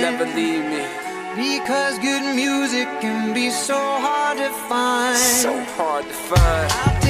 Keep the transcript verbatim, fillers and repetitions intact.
never leave me. Because good music can be so hard to find. So hard to find.